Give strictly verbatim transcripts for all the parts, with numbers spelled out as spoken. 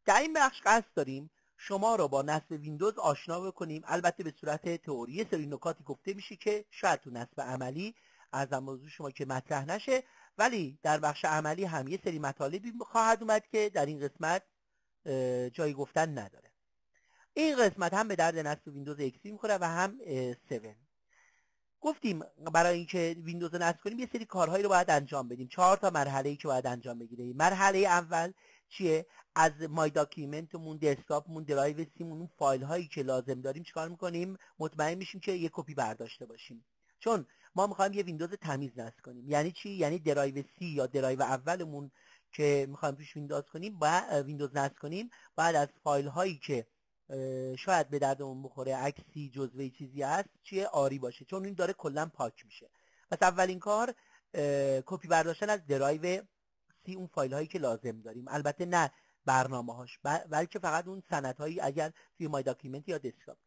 در این بخش قصد داریم شما را با نصب ویندوز آشنا بکنیم، البته به صورت تئوری سری نکاتی گفته میشه که شاید تو نصب عملی از موضوع شما که مطرح نشه، ولی در بخش عملی هم یه سری مطالبی خواهد اومد که در این قسمت جای گفتن نداره. این قسمت هم به درد نصب ویندوز ایکس پی میخوره و هم هفت. گفتیم برای اینکه ویندوز رو نصب کنیم یه سری کارهایی رو باید انجام بدیم. چهار تا مرحله‌ای که باید انجام بگیره. مرحله اول چیه؟ از مای داکیومنتمون، دسکتاپمون، درایو سیمون، اون فایل هایی که لازم داریم چیکار میکنیم؟ مطمئن میشیم که یه کپی برداشته باشیم. چون ما میخوایم یه ویندوز تمیز نصب کنیم. یعنی چی؟ یعنی درایو سی یا درایو اولمون که میخوایم توش ویندوز کنیم، با ویندوز نصب کنیم، بعد از فایل هایی که شاید به دردمون بخوره، عکسی، جزوه چیزی هست، چیه؟ آری باشه، چون این داره کلا پاک میشه. پس اولین کار کپی برداشتن از درایو سی اون فایل هایی که لازم داریم، البته نه برنامه هاش، بلکه فقط اون سند هایی اگر توی مای داکیومنت یا دسکتاپ.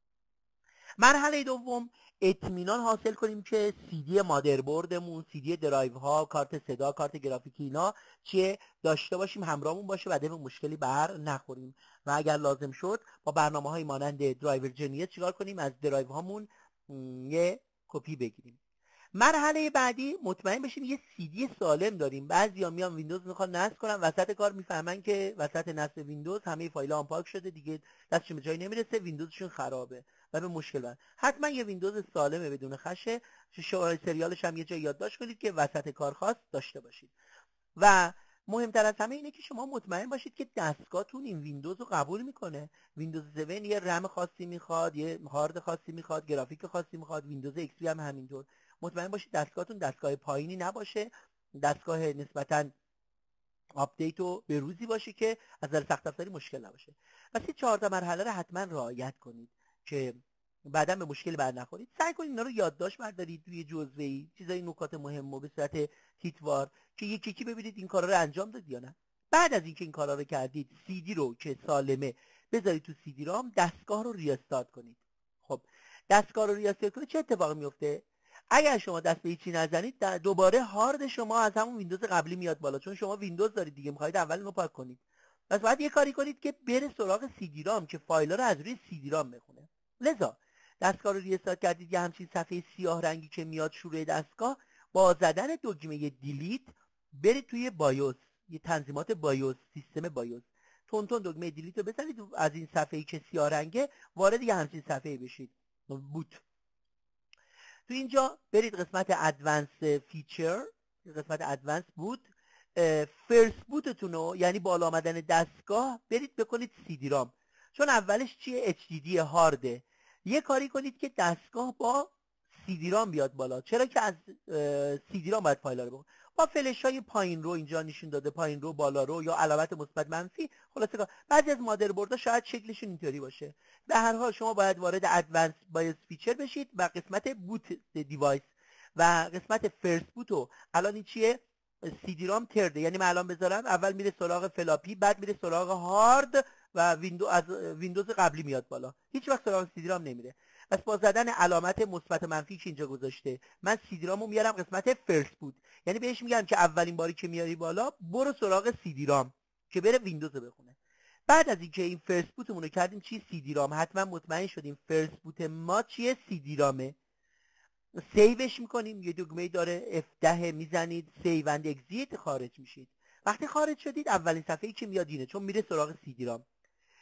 مرحله دوم اطمینان حاصل کنیم که سی دی مادربردمون، سی دی درایو ها، کارت صدا، کارت گرافیکی اینا چیه داشته باشیم، همراهمون باشه و به مشکلی بر نخوریم. و اگر لازم شد با برنامه های مانند درایور جنیس چیکار کنیم؟ از درایو هامون یه کپی بگیریم. مرحله بعدی مطمئن بشیم یه سی دی سالم داریم. بعضیا میان ویندوز میخوان نصب کنن، وسط کار میفهمن که وسط نصب ویندوز همه فایل‌ها آن پاک شده، دیگه دستشون به جایی نمیرسه، ویندوزشون خرابه و به مشکل برن. حتما یه ویندوز سالمه بدون خشه، شماره سریالش هم یه جای یادداشت کنید که وسط کار خاص داشته باشید. و مهمتر از همه اینه که شما مطمئن باشید که دستگاهتون این ویندوز رو قبول میکنه. ویندوز هفت یه رم خاصی میخواد، یه هارد خاصی میخواد، گرافیک خاصی میخواد. ویندوز ایکس پی هم همینطور. مطمئن باشید دستگاهتون دستگاه پایینی نباشه، دستگاه نسبتاً آپدیت و به روزی باشه که از نظر سخت افزاری مشکل نباشه. پس این چهار تا مرحله رو حتما رعایت کنید که بعداً به مشکل بر نخورید. سعی کنید اینا رو یادداشت بردارید روی جزوه‌ای، چیزای نکات مهم و به صورت تیتوار که یکی یکی ببینید این کارا رو انجام دادید یا نه. بعد از اینکه این کارا رو کردید، سی دی رو که سالمه بذارید تو سی دی رام، دستگاه رو ریاستارت کنید. خب دستگاه رو ریاستارت کنید چه اتفاقی میفته؟ اگر شما دست به هیچی نزنید دوباره هارد شما از همون ویندوز قبلی میاد بالا، چون شما ویندوز دارید دیگه، میخواید اول اینو پاک کنید. پس باید یه کاری کنید که بره سراغ سی دی رام که فایل‌ها رو از روی سی دی رام بخونه. لذا دستگاه رو ریستارت کردید، یه همچین صفحه سیاه رنگی که میاد شروع دستگاه، با زدن دکمه دیلیت برید توی بایوس، یه تنظیمات بایوس، سیستم بایوس، تون تون دکمه دیلیت رو بزنید، از این صفحه‌ای که سیاه رنگه وارد یه همچین صفحه بشید، بوت. تو اینجا برید قسمت ادوانس فیچر، قسمت ادوانس بود، فرست بوتتون رو، یعنی بالا آمدن دستگاه، برید بکنید سی دی رام، چون اولش چیه؟ اچ دی دی هارده. یه کاری کنید که دستگاه با سی دی رام بیاد بالا. چرا که از سی دی رام باید فایل رو بخونه. با فلش های پایین رو اینجا نشون داده، پایین رو، بالا رو یا علامت مثبت منفی. خلاصه بعضی از مادربردها شاید شکلشون اینطوری باشه. به هر حال شما باید وارد ادوانس بایوس فیچر بشید و قسمت بوت دیوایس و قسمت فرست بوتو، الان این چیه؟ سی دی رام ترده، یعنی من الان بذارم اول میره سراغ فلاپی، بعد میره سراغ هارد و ویندو از ویندوز قبلی میاد بالا، هیچ وقت سراغ سی دی رام نمیره. پس با زدن علامت مثبت منفی که اینجا گذاشته، من سی دی رامو میارم قسمت فرست بوت، یعنی بهش میگم که اولین باری که میاری بالا برو سراغ سی دی رام که بره ویندوز رو بخونه. بعد از اینکه این فرست بوتمون رو کردیم چی؟ سی دی رام، حتما مطمئن شدیم فرست بوت ما چیه؟ سی دی رامه. سیوش میکنیم، یه دکمه داره اف ده میزنید، سیو اند اگزیت، خارج میشید. وقتی خارج شدید اولین صفحه‌ای که میاد اینه، چون میره سراغ سی دی رام.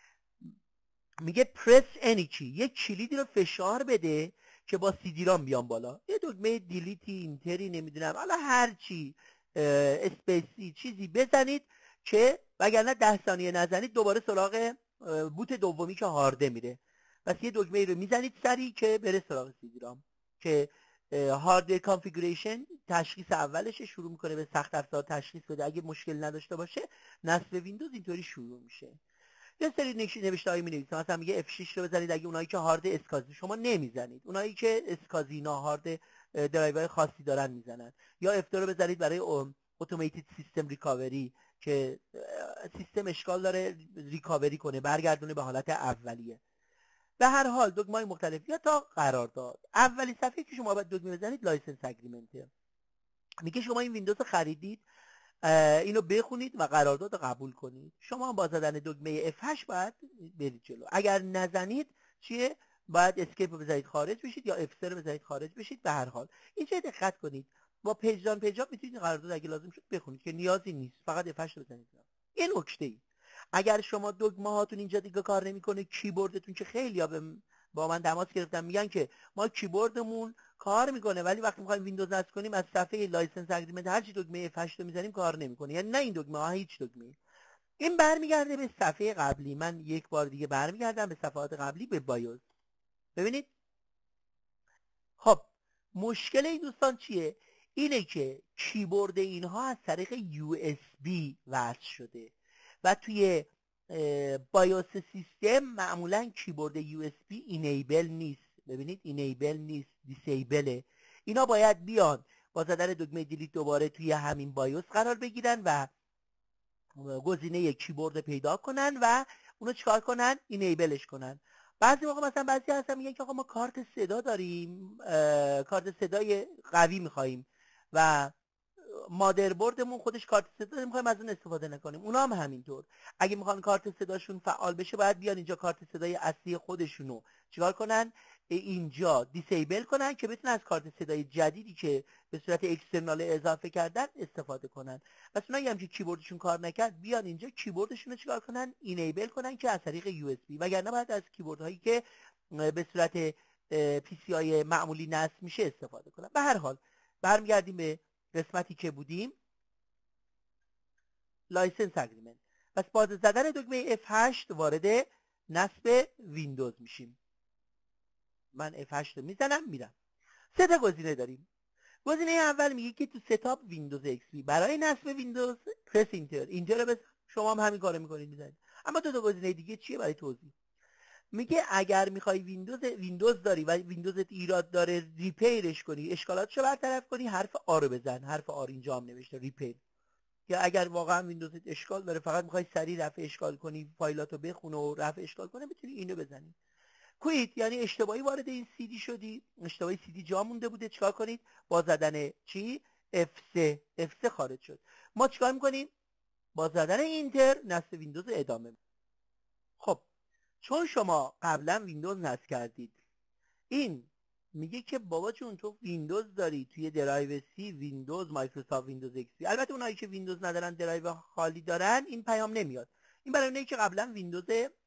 میگه پرس any key، یک کلیدی رو فشار بده که با سی دی رام بیان بالا. یه دکمه دیلیتی، اینتری، نمیدونم حالا هر چی، اسپیسی چیزی بزنید که وگرنه ده ثانیه نزنید دوباره سراغ بوت دومی که هارده میره. پس یه دکمه رو میزنید سری که بره سراغ سی دی رام که هارد کانفیگوریشن تشخیص اولش شروع میکنه به سخت افزار تشخیص بده. اگه مشکل نداشته باشه نصب ویندوز اینطوری شروع میشه. یه سری نوشته هایی می نویسه، مثلا میگه اف شش رو بزنید اگه اونایی که هارد اسکازی، شما نمیزنید، اونایی که اسکازینا هارد درایور خاصی دارن میزنن. یا اف دو رو بزنید برای اتوماتیک سیستم ریکاوری که سیستم اشکال داره ریکاوری کنه، برگردونه به حالت اولیه. به هر حال دکمه‌های مختلف یا تا قرارداد. اولین صفحه که شما باید دکمه بزنید لایسنس اگریمنت. میگه شما این ویندوز رو خریدید، اینو بخونید و قرارداد رو قبول کنید. شما با زدن دکمه اف هشت باید برید جلو. اگر نزنید چیه؟ باید اسکیپ رو بزنید خارج بشید یا اف سه رو بزنید خارج بشید. به هر حال اینجا دقت کنید، با پیجدان پیجاب میتونید قرارداد اگه لازم شد بخونید که نیازی نیست، فقط اف هشت رو بزنید. این نکته ای. اگر شما دکمه هاتون اینجا دیگه کار نمیکنه، کیبوردتون که خیلی ها به با من تماس گرفتن میگن که ما کیبوردمون کار میکنه ولی وقتی میخوایم ویندوز نصب کنیم از صفحه لایسنس اگریمنت هر چی دکمه اف هشت رو میزنیم کار نمیکنه. یعنی نه این دکمه ها، هیچ دکمه. این برمیگرده به صفحه قبلی. من یک بار دیگه برمیگردم به صفحات قبلی، به بایوس. ببینید خب مشکل این دوستان چیه؟ اینه که کیبورد اینها از طریق یو اس بی وصل شده و توی بایوس سیستم معمولا کیبورد یو اس بی اینیبل نیست. ببینید اینیبل نیست، دیسیبله. اینا باید بیان با زدن دکمه دیلیت دوباره توی همین بایوس قرار بگیرن و گزینه کیبورد پیدا کنن و اونو چکار کنن؟ اینیبلش کنن. بعضی موقع مثلا بعضی هستن میگن که آقا ما کارت صدا داریم، کارت صدای قوی میخواییم و مادربردمون خودش کارت صدا داره، میخوایم از اون استفاده نکنیم. اونا هم همینطور اگه میخوان کارت صداشون فعال بشه باید بیان اینجا کارت صدای اصلی خودشونو چیکار کنن؟ اینجا دیسیبل کنن که بتونن از کارت صدای جدیدی که به صورت اکسترنال اضافه کردن استفاده کنن. پس اونایی هم که کیبوردشون کار نکرد بیان اینجا کیبوردشون رو چیکار کنن؟ اینیبل کنن که از طریق یو اس بی، وگرنه باید از کیبوردهایی که به صورت پی سی آی معمولی نصب میشه استفاده کنن. به هر حال برمیگردیم به قسمتی که بودیم، لایسنس اگریمنت. پس با زدن دکمه اف هشت وارد نصب ویندوز میشیم. من اف هشت رو میزنم میرم. سه تا گزینه داریم. گزینه اول میگه که تو ستاپ ویندوز ایکس پی برای نصب ویندوز پرس اینتر. اینتر رو بزن. شما هم همین کارو میکنید میزنید. اما دو تا گزینه دیگه چیه برای توضیح؟ میگه اگر میخوای ویندوز ویندوز داری و ویندوزت ایراد داره ریپیرش کنی، اشکالاتشو برطرف کنی، حرف آ رو بزن. حرف آ اینجا هم نوشته ریپیر. یا اگر واقعا ویندوزت اشکال داره فقط میخوای سریع رفع اشکال کنی، فایلاتو بخونه و رفع اشکال کنه، میتونی اینو بزنی. کویت یعنی اشتباهی وارد این سی دی شدی، اشتباهی سی دی جا مونده بوده، چیکار کنید؟ با زدن چی؟ اف سه. اف سه خارج شد. ما چیکار میکنیم؟ با زدن اینتر نصب ویندوز ادامه. خب چون شما قبلا ویندوز نصب کردید، این میگه که بابا چون تو ویندوز داری توی درایو سی ویندوز مایکروسافت ویندوز ایکس پی. البته اونایی که ویندوز ندارن درایو خالی دارن این پیام نمیاد. این برای اونایی که قبلا ویندوز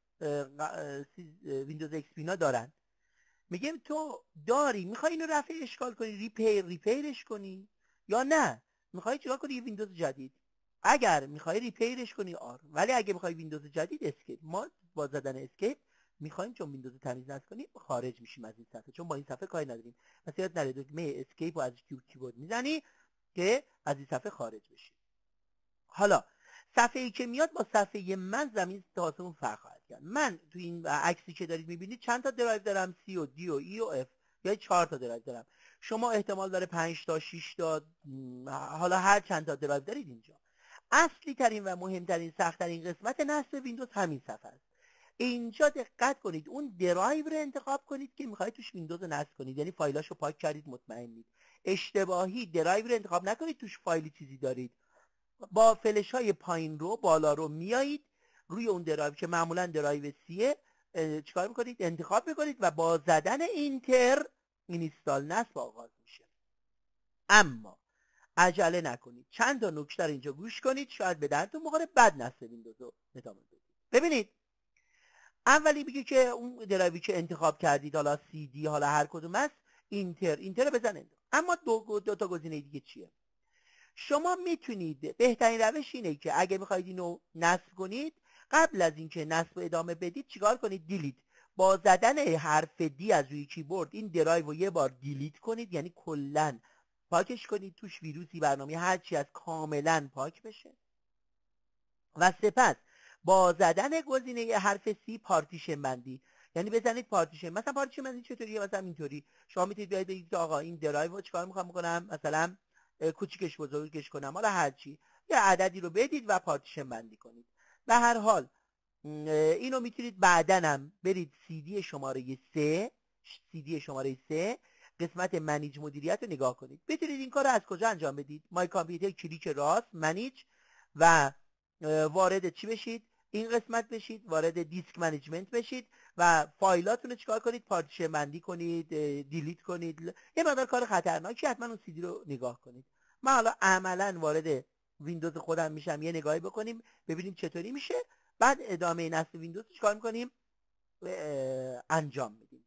ویندوز ایکس پی نا دارن. میگم تو داری میخوای اینو رفع اشکال کنی، ریپیر ریپیرش کنی یا نه میخوای چیکار کنی؟ یه ویندوز جدید. اگر میخوای ریپیرش کنی آر، ولی اگه میخوای ویندوز جدید اسکیپ. ما با زدن اسکیپ میخوایم چون ویندوز تمیز نصب کنیم خارج میشیم از این صفحه، چون با این صفحه کاری نداریم. پس یاد نره دکمه اسکیپ رو از کیبورد میزنی که از این صفحه خارج بشی. حالا صفحه‌ای که میاد با صفحه من زمین تا آسمون فرق خواهد کرد. من تو این عکسی که دارید میبینید چند تا درایو دارم؟ سی و دی و ای و اف، یا چهار تا درایو دارم. شما احتمال داره پنج تا شش تا، حالا هر چند تا درایو دارید اینجا. اصلی ترین و مهمترین سخت ترین قسمت نصب ویندوز همین صفحه است. اینجا دقت کنید، اون درایو رو انتخاب کنید که میخواید توش ویندوز نصب کنید، یعنی فایلاشو پاک کردید مطمئنید. اشتباهی درایو رو انتخاب نکنید توش فایلی چیزی دارید. با فلش های پایین رو بالا رو میایید روی اون درایو که معمولا درایو سیه، چیکار میکنید؟ انتخاب میکنید و با زدن اینتر اینستال نصب آغاز میشه. اما عجله نکنید، چند تا نکته رو اینجا گوش کنید، شاید به درتون بخوره، بعد نصب ویندوز رو ادامه بدید. ببینید اولی میگه که اون درایوی که انتخاب کردید، حالا سی دی حالا هر کدوم است، اینتر اینتر رو بزنید. اما دو, دو تا گزینه دیگه چیه؟ شما میتونید، بهترین روش اینه که اگه میخواید اینو نصب کنید قبل از اینکه نصب ادامه بدید چیکار کنید؟ دیلیت. با زدن حرف دی از روی کیبورد این درایو رو یه بار دیلیت کنید، یعنی کلا پاکش کنید، توش ویروسی برنامه هر چی از کاملا پاک بشه. و سپس با زدن گزینه حرف سی پارتیشن بندی، یعنی بزنید پارتیشن. مثلا پارتیشن بندی چطوریه؟ مثلا اینطوری شما میتونید بیاید بگید که آقا این درایو رو چیکار میخوام بکنم، مثلا کوچیکش بزرگش کنم، حالا هر چی، یه عددی رو بدید و پارتیشن بندی کنید. به هر حال اینو میتونید بعدن هم برید سی دی شماره سه سی دی شماره سه قسمت منیج مدیریت رو نگاه کنید. بتونید این کار رو از کجا انجام بدید؟ مای کامپیوتر کلیک راست منیج و وارد چی بشید؟ این قسمت بشید، وارد دیسک منیجمنت بشید و فایلاتون رو چیکار کنید؟ پارتیشن بندی کنید، دیلیت کنید. یه مقدار کار خطرناکی، حتما اون سی دی رو نگاه کنید. من حالا عملا وارد ویندوز خودم میشم، یه نگاهی بکنیم ببینیم چطوری میشه. بعد ادامه نصب ویندوز چیکار میکنیم؟ انجام میدیم.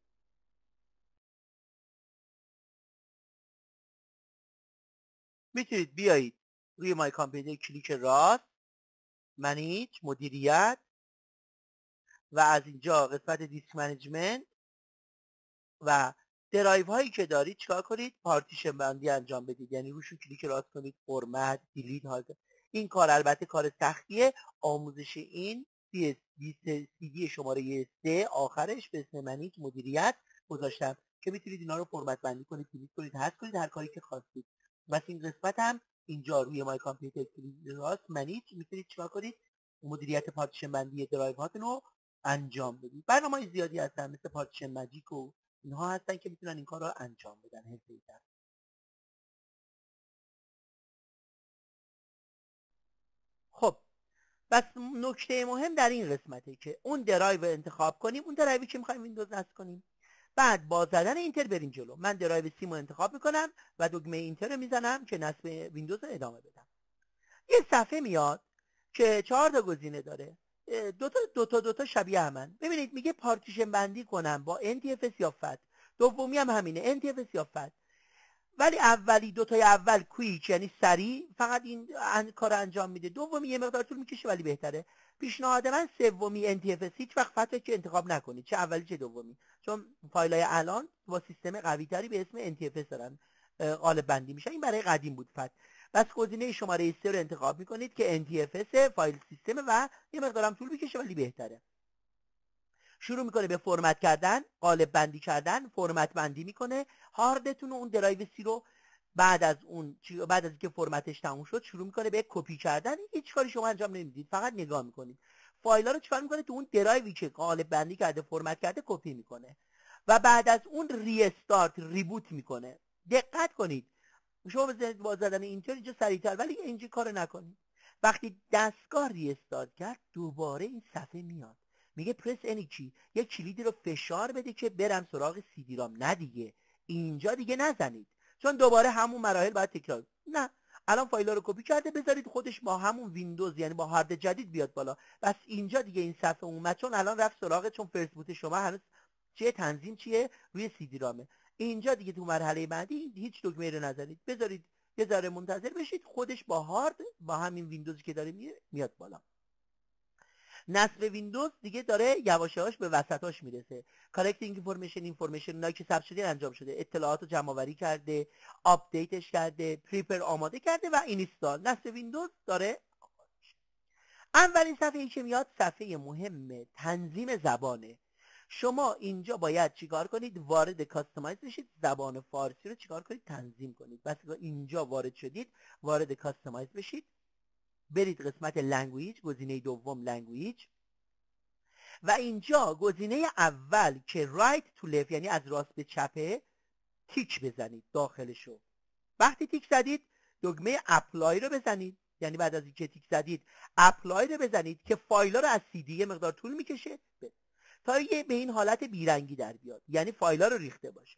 میتونید بیایید روی مای کامپیوتر کلیک راست منیج مدیریت و از اینجا قسمت دیسک منیجمنت و درایو هایی که دارید چیکار کنید؟ پارتیشن بندی انجام بدید. یعنی روشون کلیک راست کنید، فرمت، دیلیت ها. این کار البته کار سختیه. آموزش این سی دی شماره سه آخرش به اسم منیج مدیریت گذاشتم که میتونید اینا رو فرمت بندی کنید، دیلیت کنید، حذف کنید، هر کاری که خواستید. بس این قسمت هم اینجا روی مای کامپیوتر کلیک راست منیج میتونید چیکار کنید؟ مدیریت پارتیشن بندی درایو هاتون رو انجام بدید. برنامه‌های زیادی هستن مثل پارتیشن ماجیک و اینها هستن که میتونن این کار رو انجام بدن. حرفه‌ای‌تر. خب پس نکته مهم در این قسمته که اون درایو انتخاب کنیم، اون درایوی که میخوایم ویندوز نصب کنیم. بعد با زدن اینتر بریم جلو. من درایو سیم رو انتخاب میکنم و دکمه اینتر رو میزنم که نصب ویندوز رو ادامه بدم. یه صفحه میاد که چهار تا گزینه داره، دو تا دو تا دو تا شبیه همن. ببینید میگه پارتیشن بندی کنم با ان تی اف اس یا فت. دومی هم همینه ان تی اف اس یا فت. ولی اولی دوتای اول کویک یعنی سریع فقط این کار انجام میده. دومی یه مقدار طول میکشه ولی بهتره. پیشنهاد من سومی ان تی اف اس. هیچ وقت فتح که انتخاب نکنید، چه اولی چه دومی، چون فایلای الان با سیستم قوی تری به اسم ان تی اف اس دارن قالب بندی میشن. این برای قدیم بود فت. بس گزینه شماره سه رو انتخاب میکنید که ان تی اف اس فایل سیستم و یه مقدارم طول میکشه ولی بهتره. شروع میکنه به فرمت کردن، قالب بندی کردن، فرمت بندی میکنه هاردتون و اون درایو سی رو. بعد از اون بعد از اینکه فرمتش تموم شد شروع میکنه به کپی کردن. هیچ کاری شما انجام نمیدید، فقط نگاه میکنید. فایل‌ها رو چیکار میکنه؟ تو اون درایوی که قالب بندی کرده فرمت کرده کپی میکنه و بعد از اون ری استارت ریبوت میکنه. دقت کنید شما بزنید با زدن اینتر اینجا سریعتر، ولی اینجا کار نکنید. وقتی دستگاه ری استارت کرد دوباره این صفحه میاد، میگه پرس any کی، یک کلیدی رو فشار بده که برم سراغ سی دی رام. نه دیگه اینجا دیگه نزنید، چون دوباره همون مراحل باید تکرار. نه الان فایل رو کپی کرده، بذارید خودش با همون ویندوز یعنی با هارد جدید بیاد بالا. بس اینجا دیگه این صفحه اومد، چون الان رفت سراغ، چون فرست بوت شما هنوز چیه تنظیم چیه روی سی دی رامه. اینجا دیگه تو مرحله بعدی هیچ دکمه رو نزنید، بذارید یه ذره منتظر بشید خودش با هارد با همین ویندوزی که داره میاد بالا. نصب ویندوز دیگه داره یواش یواش به وسطاش میرسه. کارکتینگ اینفورمیشن اینفورمیشن اونایی که ثبت شده انجام شده، اطلاعات رو جمع آوری کرده، آپدیتش کرده، پریپر آماده کرده و اینستال. نصب ویندوز داره. اولین صفحه‌ای که میاد صفحه مهم تنظیم زبانه. شما اینجا باید چیکار کنید؟ وارد کاستماایز بشید، زبان فارسی رو چیکار کنید؟ تنظیم کنید. بس اینجا وارد شدید وارد کاستماایز بشید، برید قسمت لنگویج، گزینه دوم لنگویج و اینجا گزینه اول که رایت تو لفت یعنی از راست به چپه تیک بزنید داخلشو. وقتی تیک زدید دکمه اپلای رو بزنید، یعنی بعد از اینکه تیک زدید اپلای رو بزنید که فایلا رو از سی دی یه مقدار طول میکشه تا یه به این حالت بیرنگی در بیاد، یعنی فایلا رو ریخته باشه.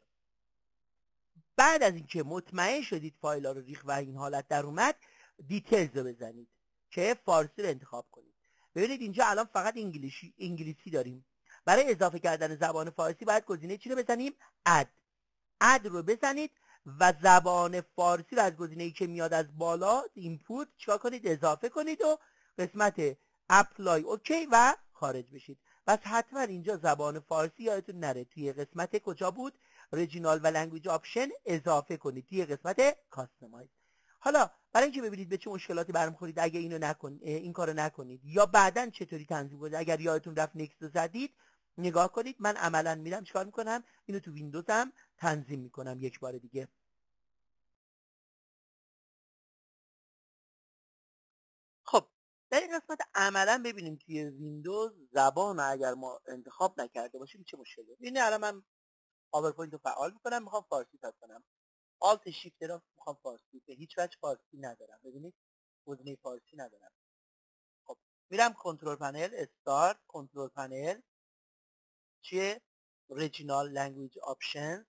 بعد از اینکه مطمئن شدید فایلا رو ریخت و این حالت در اومد دیتیلز رو بزنید که فارسی رو انتخاب کنید. ببینید اینجا الان فقط انگلیسی انگلیسی داریم. برای اضافه کردن زبان فارسی باید گزینه چی رو بزنیم؟ اد. اد رو بزنید و زبان فارسی رو از گزینه‌ای که میاد از بالا اینپوت چیکار کنید؟ اضافه کنید و قسمت اپلای اوکی و خارج بشید. بس حتما اینجا زبان فارسی یادتون نره توی قسمت کجا بود؟ ریجینال و لنگویج آپشن اضافه کنید توی قسمت کاستماایز. حالا برای اینکه ببینید به چه مشکلاتی برمیخورید اگه اینو نکن این کارو نکنید یا بعداً چطوری تنظیم کنید، اگر یادتون رفت نکست رو زدید نگاه کنید. من عملاً میرم چیکار میکنم؟ اینو تو ویندوزم تنظیم میکنم یک بار دیگه. خب در این قسمت عملاً ببینیم توی ویندوز زبان اگر ما انتخاب نکرده باشیم چه مشکلی. این الان من پاورپوینت رو فعال میکنم، میخوام فارسی تایپ کنم. آلت شیفت را میخوام فارسی، به هیچ وجه فارسی ندارم. ببینید گزینه فارسی ندارم. خب میرم کنترل پنل، استارت، کنترل پنل، چیه؟ ریجینال لنگویج آپشن،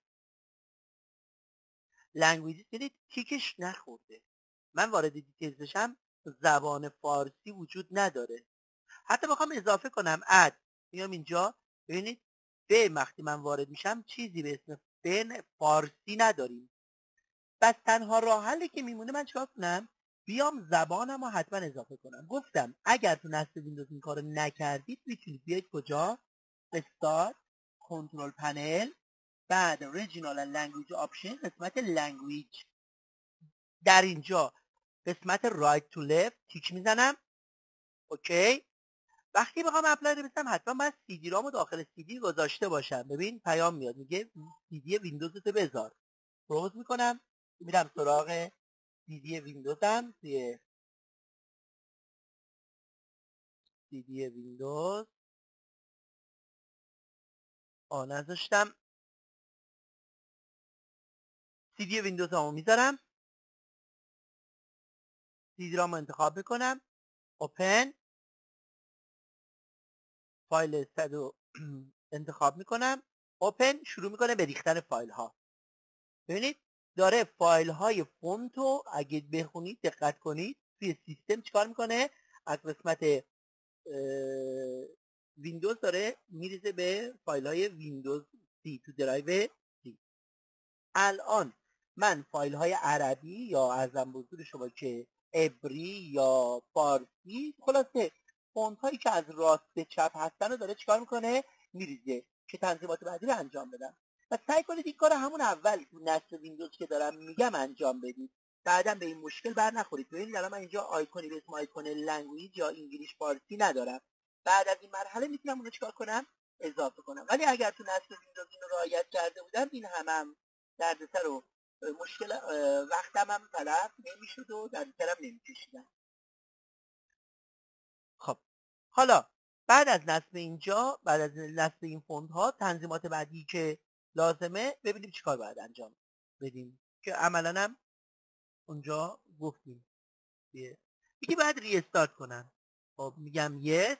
لنگویج. دیدید تیکش نخورده. من وارد دیتیلز بشم زبان فارسی وجود نداره. حتی بخوام اضافه کنم اد، میام اینجا ببینید به وقتی من وارد میشم چیزی به اسم بن فارسی نداریم. بس تنها راه حلی که میمونه من چیکار کنم؟ بیام زبانم رو حتما اضافه کنم. گفتم اگر تو نصب ویندوز این کارو نکردید میتونید بیاید کجا؟ استارت، کنترل پنل، بعد ریجینال لنگویج آپشن، قسمت لنگویج. در اینجا قسمت رایت تو لفت تیک میزنم. اوکی. وقتی بخوام اپلای رو بزنم حتما باید سی دی رامو داخل سی دی گذاشته باشم. ببین پیام میاد میگه سی دی ویندوز تو بذار. بروز میکنم میرم سراغ سی دی ویندوزم. توی سی دی ویندوز آ نذاشتم. سی دی ویندوز همو میذارم، سی دی رامو انتخاب میکنم، اوپن، فایل صد انتخاب میکنم، اوپن. شروع میکنه به ریختن فایل ها. ببینید داره فایل های فونت رو اگه بخونید دقت کنید توی سیستم چیکار میکنه؟ از قسمت ویندوز داره میریزه به فایل های ویندوز سی تو درایو سی. الان من فایل های عربی یا ارزم به حضور شما که عبری یا فارسی، خلاصه فونت هایی که از راست به چپ هستن رو داره چیکار میکنه؟ میریزه که تنظیمات بعدی رو انجام بدم. و سعی کنید این کار همون اول تو نصب ویندوز که دارم میگم انجام بدید، بعدا به این مشکل بر نخورید. ببینید الان من اینجا آیکونی به اسم آیکون لنگویج یا انگلیش فارسی ندارم. بعد از این مرحله میتونم اونو چیکار کنم؟ اضافه کنم. ولی اگر تو نصب ویندوز اینو رعایت کرده بودم این هم هم دردسر و مشکل وقتم هم تلف نمیشد و دردسرم نمیکشیدم. خب حالا بعد از نصب اینجا، بعد از نصب این فونت ها، تنظیمات بعدی که لازمه ببینیم چیکار باید انجام بدیم که عملا هم اونجا گفتیم. میگه باید ری استارت کنم. خب میگم یس.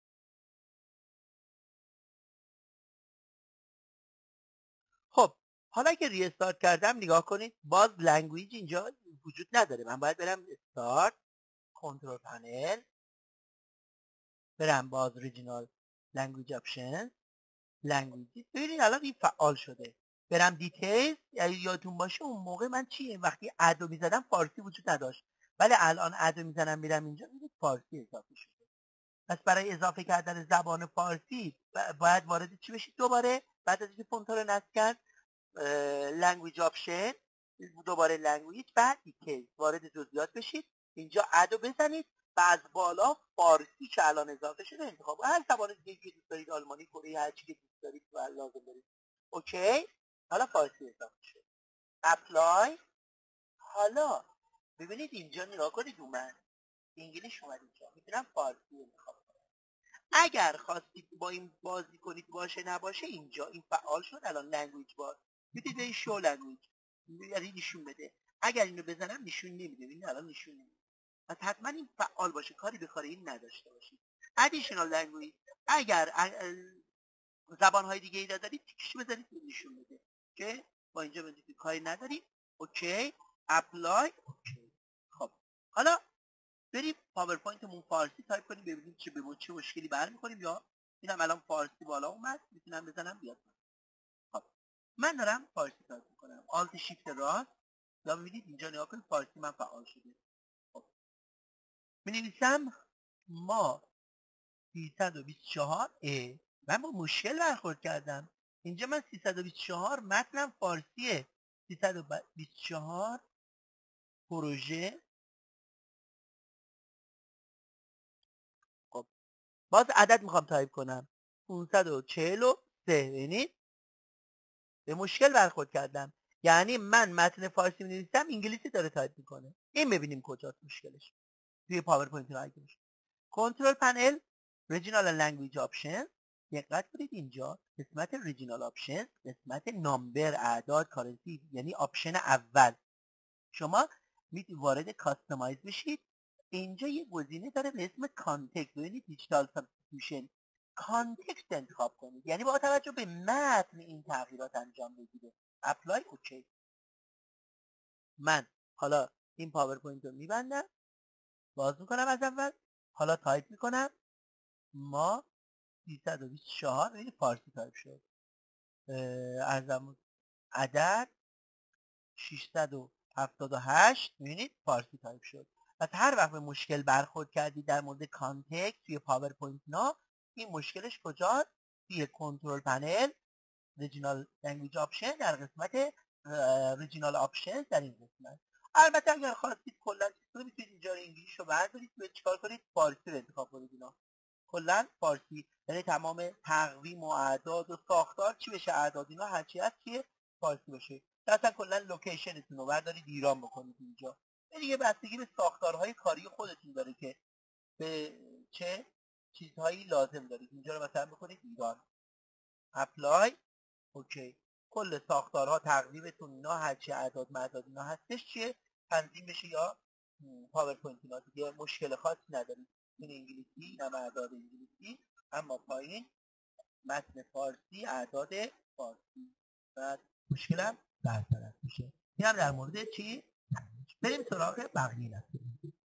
خب حالا که ری استارت کردم نگاه کنید باز لنگویج اینجا وجود نداره. من باید برم استارت، کنترل پنل، برم باز ریجینال لنگویج آپشن، لنگویج. ببینید الان این فعال شده. برم دیتیلز، یعنی یادتون باشه اون موقع من چیه وقتی ادو میزدم فارسی وجود نداشت، ولی الان ادو میزنم میرم اینجا میبینید فارسی اضافه شده. پس برای اضافه کردن زبان فارسی باید وارد چی بشید؟ دوباره بعد از اینکه فونت رو نصب کرد لنگویج آپشن، دوباره لنگویج، بعد دیتیلز وارد جزئیات بشید. اینجا ادو بزنید و از بالا فارسی که الان اضافه شده انتخاب. هر زبان دیگه که دوست دارید، آلمانی، کره، هر چی که دوست دارید و لازم دارید. اوکی. حالا فارسی اضافه شد. اپلای. حالا ببینید اینجا نگاه کنید اومد انگلیش اومد. اینجا میتونم فارسی انتخاب کنم. اگر خواستید با این بازی کنید باشه نباشه اینجا این فعال شد. الان لنگویج باز میتونید به این شو لنگویج یعنی نشون بده. اگر اینو بزنم نشون نمیده. ببینید الان نشون نمیده. پس حتما این فعال باشه، کاری به کار این نداشته باشید. ادیشنال لنگویج اگر زبان‌های دیگه ای دارید تیکش بزنید نشون بده که با اینجا بزنید کاری نداریم. اوکی. اپلای. اوکی. خب حالا بریم پاورپوینتمون فارسی تایپ کنیم ببینیم چه به چه مشکلی برمی‌خوریم. یا اینم الان فارسی بالا اومد میتونم بزنم بیاد. خب من دارم فارسی تایپ می‌کنم. آلت شیفت راست. یا می‌بینید اینجا نگاه کنید فارسی من فعال شده. خب می‌نویسم ما سیصد و بیست و چهار ا. من با مشکل برخورد کردم. اینجا من سیصد و بیست و چهار متنم فارسیه. سیصد و بیست و چهار پروژه. خب باز عدد میخوام تایپ کنم. پانصد و چهل و سه. ببینید به مشکل برخورد کردم. یعنی من متن فارسی می‌نویسم انگلیسی داره تایپ میکنه. این ببینیم کجاست مشکلش. توی پاورپوینت رو اگه کنترل پنل ریجینال لنگویج آپشن، دقت کنید اینجا قسمت ریجینال آپشن، قسمت نامبر اعداد کارنسی یعنی آپشن اول، شما میتونید وارد کاستماایز بشید. اینجا یه گزینه داره به اسم کانتکست، یعنی دیجیتال سابستیتوشن. کانتکست انتخاب کنید، یعنی با توجه به متن این تغییرات انجام بگیره. اپلای اوکی. من حالا این پاورپوینت رو میبندم، باز میکنم از اول، حالا تایپ میکنم ما سیصد و بیست و چهار، ببینید فارسی تایپ شد. ارزم عدد ششصد و هفتاد و هشت، ببینید فارسی تایپ شد. پس هر وقت به مشکل برخورد کردید در مورد کانتکست توی پاورپوینت نا، این مشکلش کجاست؟ توی کنترل پنل ریجینال لنگویج آپشن، در قسمت ریجینال آپشن در این قسمت. البته اگر خواستید کلا میتونید اینجا رو انگلیسی رو بردارید، باید چیکار کنید؟ فارسی رو انتخاب کنید. اینا کلا فارسی، یعنی تمام تقویم و اعداد و ساختار چی بشه، اعداد اینا هر چی هست که فارسی باشه. مثلا کلا لوکیشنتون رو بردارید ایران بکنید اینجا. دیگه بستگی به ساختارهای کاری خودتون داره که به چه چیزهایی لازم دارید. اینجا رو مثلا بکنید ایران. اپلای اوکی. کل ساختارها تقریبتون اینا هر چی اعداد معداد اینا هستش چیه تنظیم بشه یا پاورپوینت اینا دیگه مشکل خاصی ندارید. این انگلیسی، اینم اعداد انگلیسی، اما پایین متن فارسی، اعداد فارسی. بعد مشکلم برطرف میشه. اینم در مورد چی؟ بریم سراغ بقیه نصب.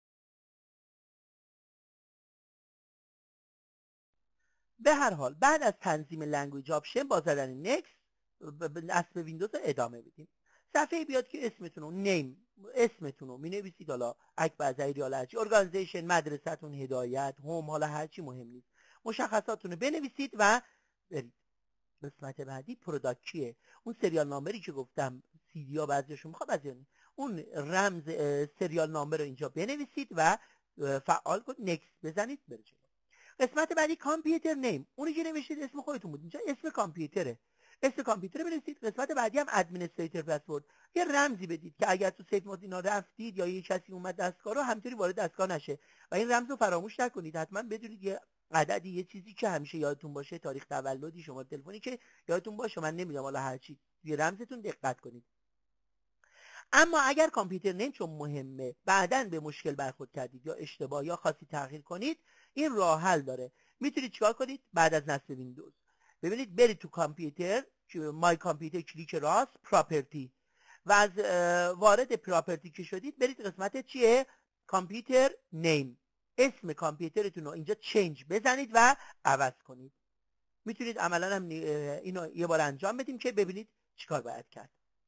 به هر حال بعد از تنظیم لنگویج آپشن با زدن نکست نصب ویندوز رو ادامه بدیم. صفحه بیاد که اسمتون رو نیم اسمتون رو مینویسید، حالا اکبر ظهیری حالا هرچی، ارگانیزیشن، مدرسه‌تون، هدایت، هوم، حالا هرچی مهم نیست، مشخصاتتون رو بنویسید و برید. قسمت بعدی پروداکت کیه، اون سریال نامبری که گفتم سی دی ها بعضیشون میخواد بعضی اون رمز سریال نامبر رو اینجا بنویسید و فعال کنید، نکست بزنید بره جلو. قسمت بعدی کامپیوتر نیم، اونی که نوشتید اسم خودتون بود، اینجا اسم کامپیوتره، اسم کامپیوتر بنویسید. قسمت بعدی هم ادمنستریتور پسورد، یه رمزی بدید که اگر تو سیف مود اینا رفتید یا یه کسی اومد دستگاه رو همینطوری وارد دستگاه نشه و این رمز رو فراموش نکنید. حتما بدونید یه عددی، یه چیزی که همیشه یادتون باشه، تاریخ تولدی، شماره تلفنی که یادتون باشه، من نمیدونم حالا هر چی، یه رمزتون دقت کنید. اما اگر کامپیوتر نیم چون مهمه بعداً به مشکل برخورد کردید یا اشتباه یا خاصی تغییر کنید، این راه حل داره. میتونید چیکار کنید؟ بعد از نصب ویندوز ببینید برید تو کامپیوتر، مای کامپیوتر کلیک راست، پراپرتی، و از وارد پراپرتی که شدید برید قسمت چیه؟ کامپیوتر نیم. اسم کامپیوترتون رو اینجا چنج بزنید و عوض کنید. میتونید عملا هم اینو یه بار انجام بدیم که ببینید چیکار باید کرد.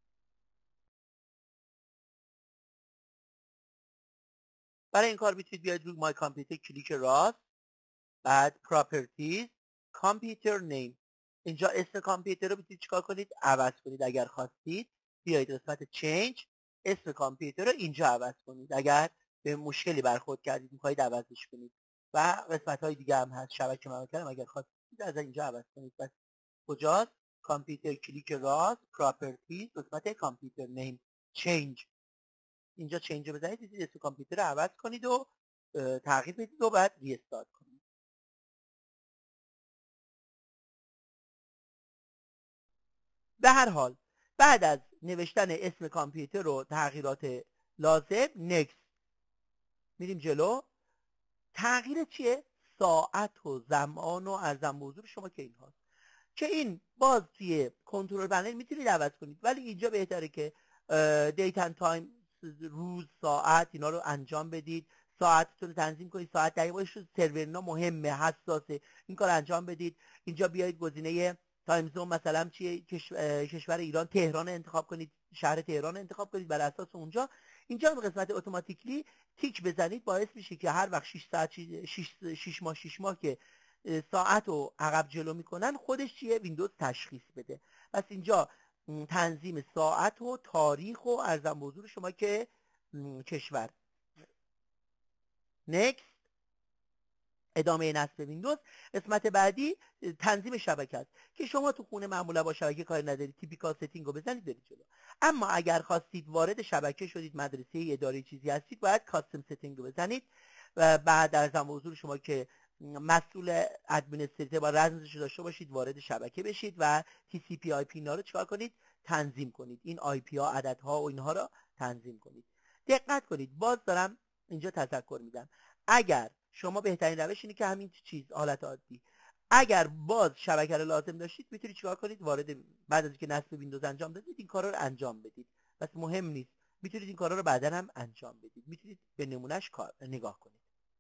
برای این کار میتونید بیاید روی مای کامپیوتر کلیک راست، بعد پراپرتیز، کامپیوتر نیم، اینجا اسم کامپیوتر رو میتونید چیکار کنید؟ عوض کنید. اگر خواستید بیایید قسمت چنج، اسم کامپیوتر رو اینجا عوض کنید. اگر به مشکلی برخورد کردید میخواهید عوضش کنید. و قسمت های دیگه هم هست، شبکه من کردم، اگر خواستید از اینجا عوض کنید. بس کجاست؟ کامپیوتر کلیک راست، پراپرتیز، قسمت کامپیوتر نیم، چنج، اینجا چنج رو بزنید، دیدید اسم کامپیوتر رو عوض کنید و تغییر بدید و بعد ریستارت کنید. به هر حال بعد از نوشتن اسم کامپیوتر و تغییرات لازم، نکست میریم جلو. تغییر چیه؟ ساعت و زمان و ارزم به حضور شما که این هاست که این باز توی کنترل پنل میتونید عوض کنید، ولی اینجا بهتره که دیت اند تایم، روز، ساعت، اینا رو انجام بدید. ساعتتون رو تنظیم کنید، ساعت دقیقه شد، سرورنا مهمه، حساسه، این کار انجام بدید. اینجا بیایید گزینه تایم زون مثلا چیه، کشور ایران، تهران انتخاب کنید، شهر تهران انتخاب کنید، بر اساس اونجا اینجا به قسمت اتوماتیکلی تیک بزنید، باعث میشه که هر وقت شش ساعت شش ماه شش ماه که ساعت رو عقب جلو میکنن خودش چیه ویندوز تشخیص بده. پس اینجا تنظیم ساعت و تاریخ و ارزم به حضور شما که کشور. نکست، ادامه نصب ویندوز. قسمت بعدی تنظیم شبکه است که شما تو خونه معمولا با شبکه کار ندارید، تیپیکال ستینگ رو بزنید برید جلو. اما اگر خواستید وارد شبکه شدید، مدرسه اداره چیزی هستید، باید کاستم ستینگ رو بزنید و بعد ارزم به حضور شما که مسئول ادمنستریتور با رمزش داشته باشید، وارد شبکه بشید و تی سی پی آی پی اینا رو چیکار کنید؟ تنظیم کنید. این آی پی ها، عددها و اینها رو تنظیم کنید. دقت کنید، باز دارم اینجا تذکر میدم، اگر شما بهترین روش اینه که همین چیز حالت عادی، اگر باز شبکه رو لازم داشتید میتونید چیکار کنید؟ وارد بعد از اینکه نصب ویندوز انجام دادید این کارا رو انجام بدید. بس مهم نیست، میتونید این کارا رو بعداً هم انجام بدید. میتونید به نمونهش کار نگاه کنید.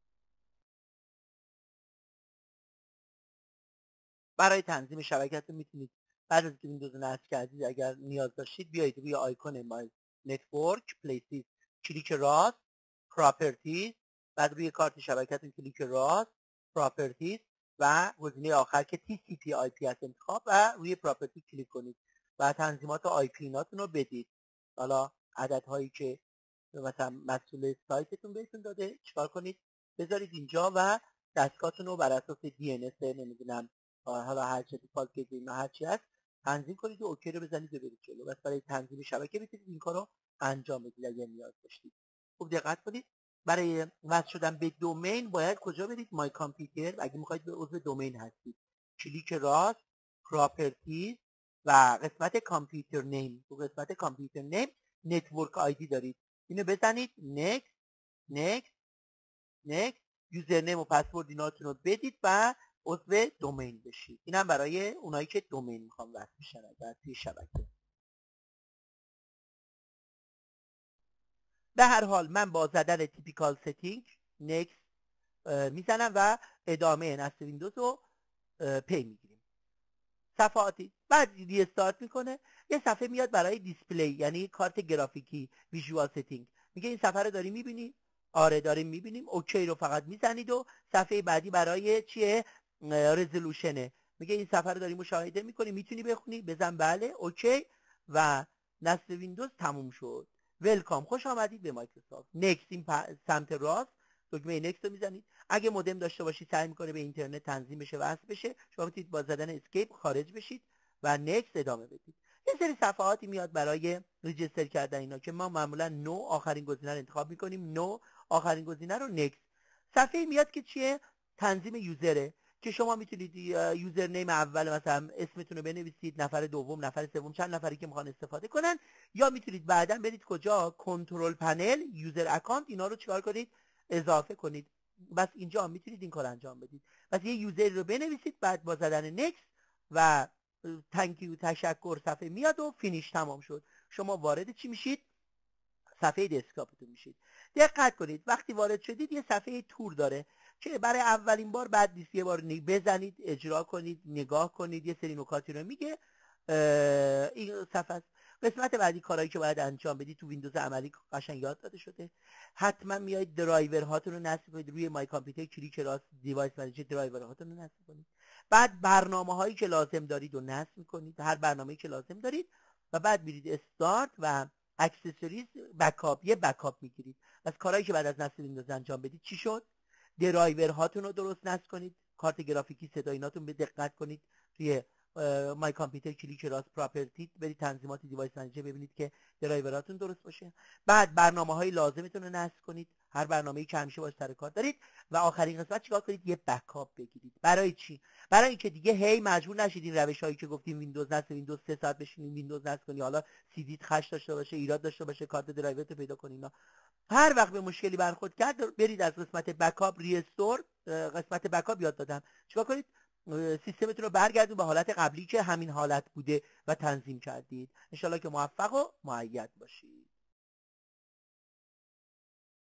برای تنظیم شبکه‌تون میتونید بعد از اینکه ویندوز رو نصب کردید اگر نیاز داشتید بیایید روی آیکون مای نتورک پلیسز کلیک راست، پراپرتیز، بعد روی کارت شبکه‌تون کلیک راست، پراپرتیز و گزینه آخر که تی سی پی آی پی است انتخاب و روی پراپرتی کلیک کنید و تنظیمات آی پی ناتون رو بدید. حالا عددهایی که مثلا مسئول سایتتون بهتون داده چیکار کنید؟ بذارید اینجا و دستگاهتون رو بر اساس دی ان اس نمیدونم حالا هر چه دیفالت بگیرید هر چی هست تنظیم کنید و اوکی رو بزنید و برید جلو. بس برای تنظیم شبکه میتونید این کارو انجام بدید اگر نیاز داشتید. خوب دقت کنید، برای وصل شدن به دومین باید کجا برید؟ مای کامپیوتر. اگه میخواید به عضو دومین هستید کلیک راست، پراپرتیز و قسمت کامپیوتر نیم. تو قسمت کامپیوتر نیم نتورک آیدی دارید، اینو بزنید نکست نکست نکست، یوزرنیم و پسورد ایناتون رو بدید و عضو دومین بشید. اینم برای اونایی که دومین میخوام وصل بشن در توی شبکه. به هر حال من با زدن تیپیکال ستینگ نکست میزنم و ادامه نصب ویندوز رو پی میگیریم. صفحاتی بعد ریستارت میکنه، یه صفحه میاد برای دیسپلی یعنی کارت گرافیکی ویژوال ستینگ، میگه این صفحه رو داری میبینی؟ آره داریم میبینیم. اوکی رو فقط میزنید و صفحه بعدی برای چیه؟ رزولوشنه. میگه این صفحه رو داری مشاهده میکنی، میتونی بخونی؟ بزن بله، اوکی و نصب ویندوز تموم شد. ویلکام، خوش آمدید به مایکروسافت. نکست، این سمت راست دکمه نکست رو میزنید. اگه مودم داشته باشید سعی میکنه به اینترنت تنظیم بشه وصل بشه، شما میتونید با زدن اسکیپ خارج بشید و نکست ادامه بدید. یه سری صفحاتی میاد برای ریجستر کردن اینا که ما معمولا نو آخرین گزینه رو انتخاب میکنیم، نو آخرین گزینه رو نکست. صفحه میاد که چیه؟ تنظیم یوزره که شما میتونید یوزر نیم اول مثلا اسمتون رو بنویسید، نفر دوم، نفر سوم، چند نفری که میخوان استفاده کنن، یا میتونید بعداً برید کجا؟ کنترل پنل یوزر اکانت، اینا رو چیکار کنید؟ اضافه کنید. بس اینجا میتونید این کار انجام بدید. بس یه یوزر رو بنویسید، بعد با زدن نکست و تانکیو تشکر صفحه میاد و فینیش تمام شد. شما وارد چی میشید؟ صفحه دسکتاپتون میشید. دقت کنید وقتی وارد شدید یه صفحه تور داره که برای اولین بار بعد نیست، یه بار بزنید اجرا کنید نگاه کنید یه سری نکاتی رو میگه. این صفحه قسمت بعدی کارهایی که باید انجام بدید تو ویندوز عملی قشنگ یاد داده شده. حتما میایید درایور هاتون رو نصب کنید، روی مای کامپیوتر کلیک راست دیوایس منیجر درایور هاتون رو نصب کنید. بعد برنامه هایی که لازم دارید رو نصب کنید، هر برنامه‌ای که لازم دارید و بعد میرید استارت و اکسسوریز بکاپ، یه بکاپ میگیرید. پس کارهایی که بعد از نصب ویندوز انجام بدید چی شد؟ درایور هاتون رو درست نصب کنید، کارت گرافیکی صداییناتون به دقت کنید، توی مای کامپیوتر کلیک راست پراپرتی برید تنظیمات دیوایس منیجر ببینید که درایوراتون درست باشه. بعد برنامه‌های لازمتون رو نصب کنید، هر برنامه‌ای که همیشه باهاش سر کار دارید و آخرین قسمت چیکار کنید؟ یه بکاپ بگیرید. برای چی؟ برای اینکه دیگه هی مجبور نشید این روش‌هایی که گفتیم ویندوز نصب ویندوز سه ساعت بشینید ویندوز نصب کنید، حالا سیدیت خش داشته باشه، ایراد داشته باشه، کارت درایورت رو پیدا کنید. هر وقت به مشکلی برخورد کرد برید از قسمت بکاپ ریستور، قسمت بکاپ یاد دادم چیکار کنید؟ سیستمتون رو برگردون به حالت قبلی که همین حالت بوده و تنظیم کردید. انشالله که موفق و مؤید باشید.